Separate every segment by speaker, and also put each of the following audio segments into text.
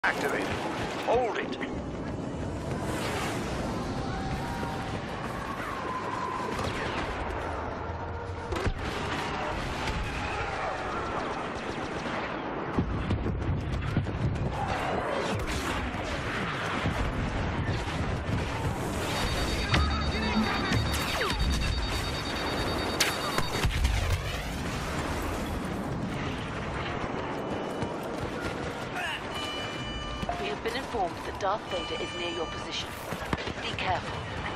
Speaker 1: Activated. Hold it.
Speaker 2: We have been informed that Darth Vader is near your position. Be careful.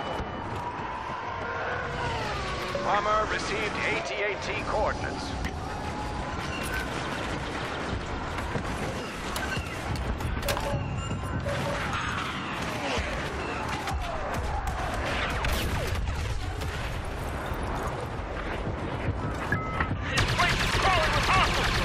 Speaker 1: Bomber received AT-AT coordinates. This place is crawling with hostiles!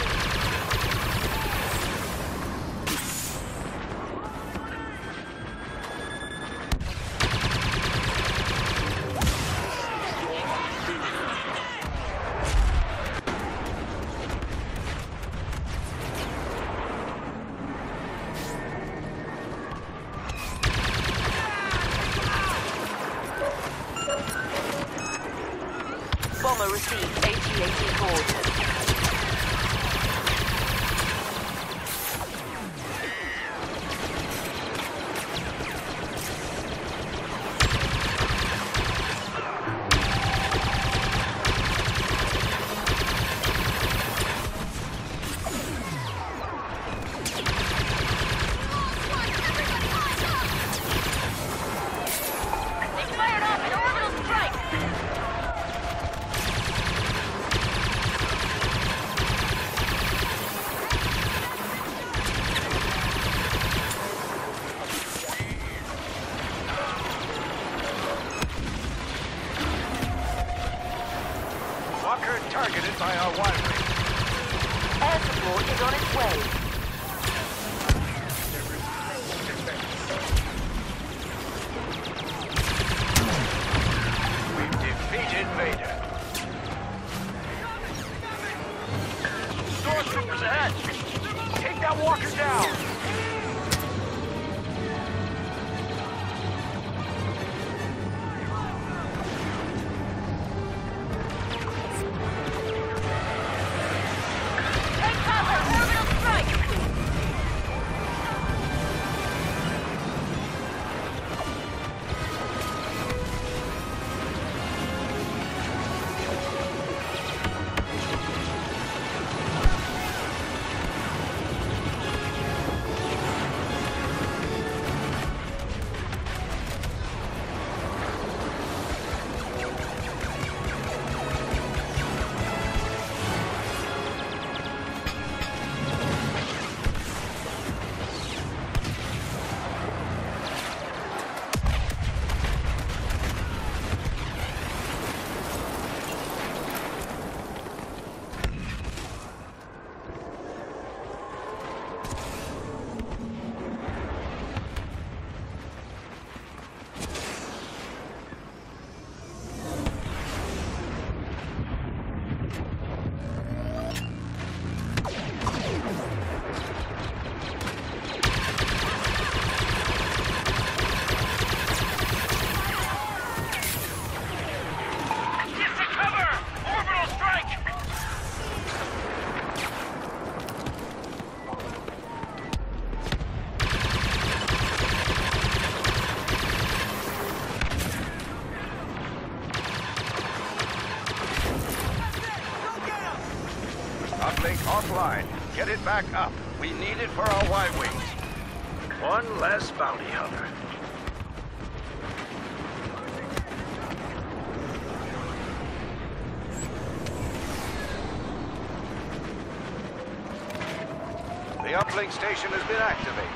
Speaker 2: Bomber received AT-AT coordinates. They fired off an orbital strike!
Speaker 1: Walker targeted by our Y-wing.
Speaker 2: Air support is on its way.
Speaker 1: We've defeated Vader. Stormtroopers ahead! Take that walker down!
Speaker 2: Take cover! Orbital strike! Distant cover! Orbital strike!
Speaker 1: Uplink offline. Get it back up. We need it for our Y-wings. One less bounty hunter. The uplink station has been activated.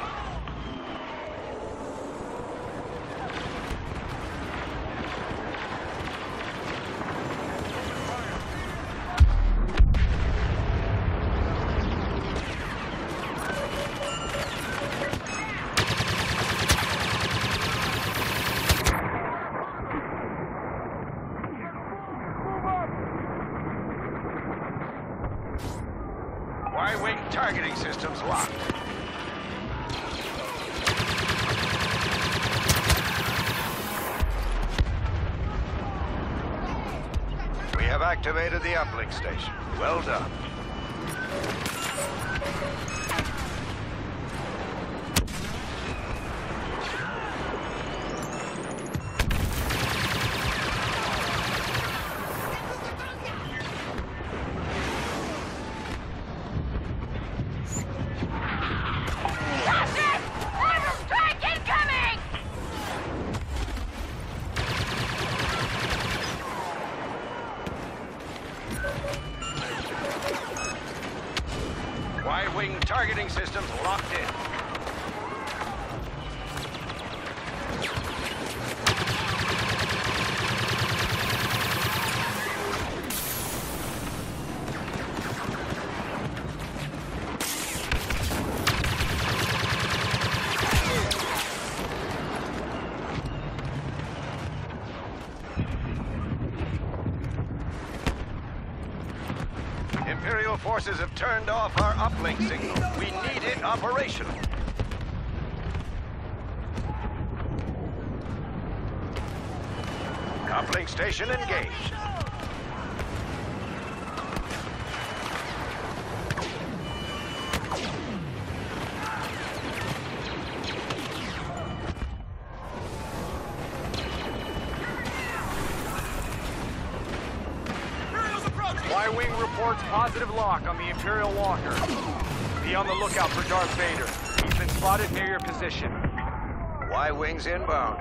Speaker 1: Y-wing targeting systems locked. activated the uplink station. Well done. Y-wing targeting systems locked in. Imperial forces have turned off our uplink signal. We need it operational. Uplink station engaged.
Speaker 3: Y-wing reports positive lock on the Imperial Walker. Be on the lookout for Darth Vader. He's been spotted near your position.
Speaker 1: Y-wings inbound.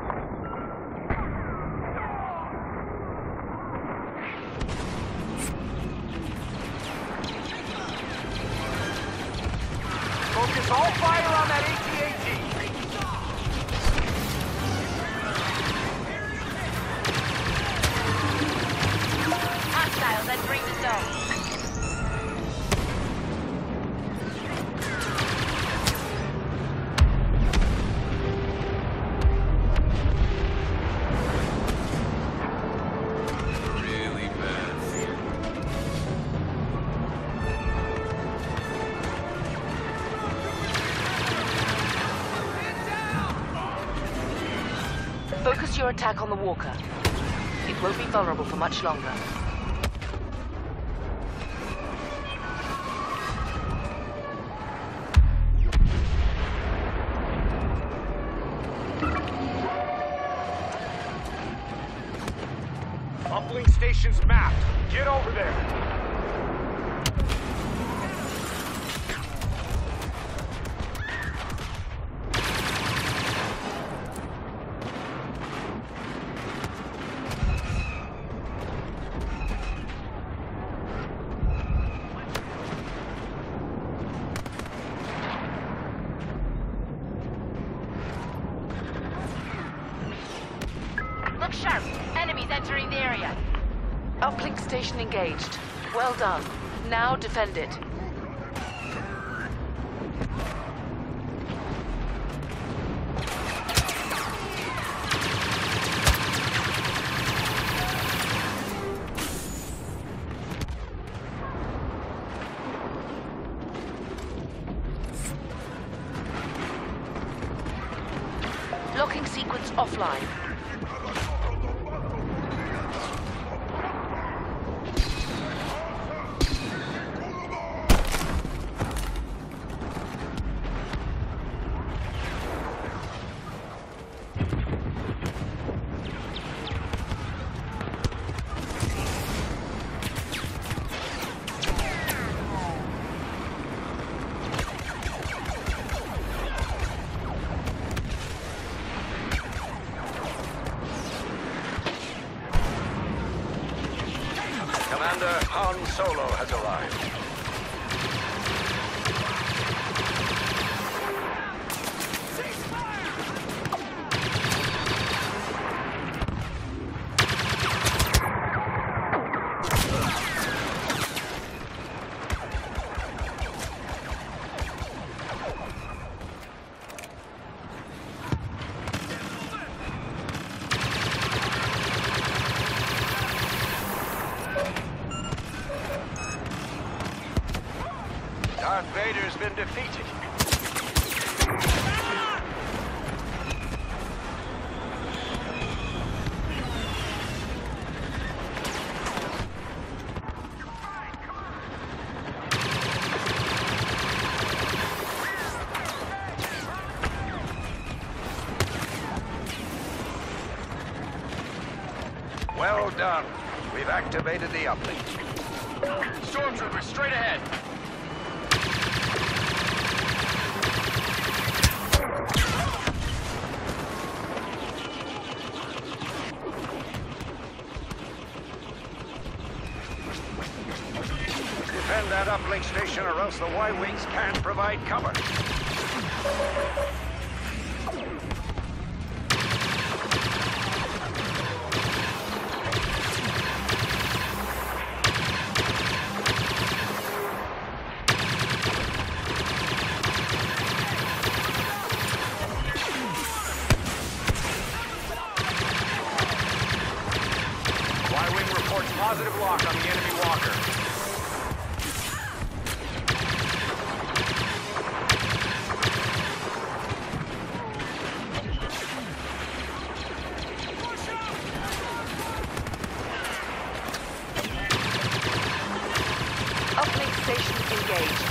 Speaker 3: Focus all fire on that AT-AT.
Speaker 2: Hostiles entering the zone.
Speaker 1: Really bad.
Speaker 2: Focus your attack on the Walker. It won't be vulnerable for much longer.
Speaker 3: Uplink station's mapped. Get over there.
Speaker 2: Look sharp. Enemies entering the area. Uplink station engaged. Well done. Now defend it. Locking sequence offline.
Speaker 1: Commander Han Solo has arrived. Darth Vader's been defeated. Job done. We've activated the uplink.
Speaker 3: Stormtroopers, straight ahead.
Speaker 1: Defend that uplink station or else the Y-Wings can't provide cover.
Speaker 3: Y-Wing reports positive lock on the enemy walker.
Speaker 2: Uplink station engaged.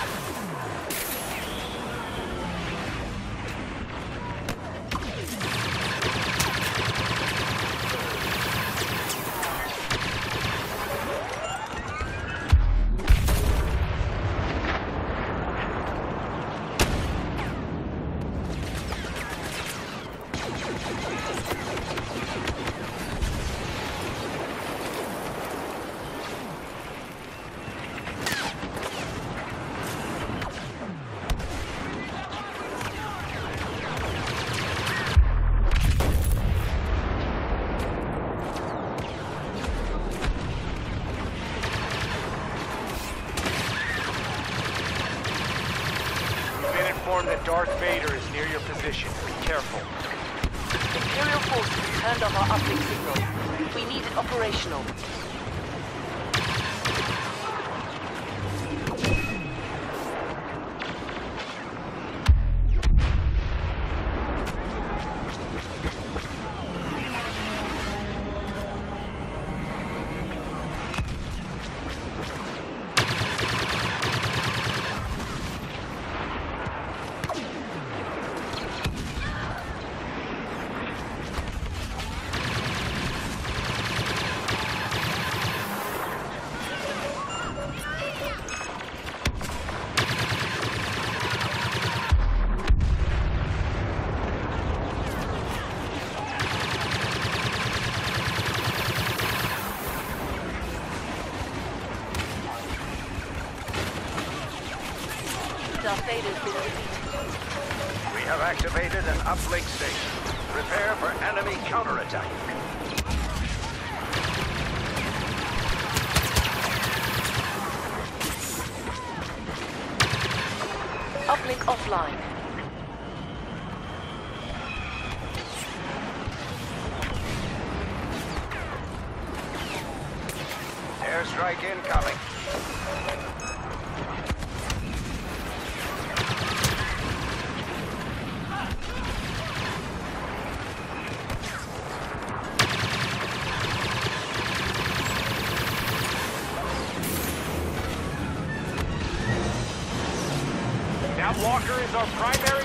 Speaker 3: That Darth Vader is near your position. Be careful.
Speaker 2: Imperial forces turned off our uplink signal. We need it operational. Darth Vader's been defeated.
Speaker 1: We have activated an uplink station. Prepare for enemy counterattack.
Speaker 2: Uplink offline.
Speaker 1: Airstrike incoming.
Speaker 3: That walker is our primary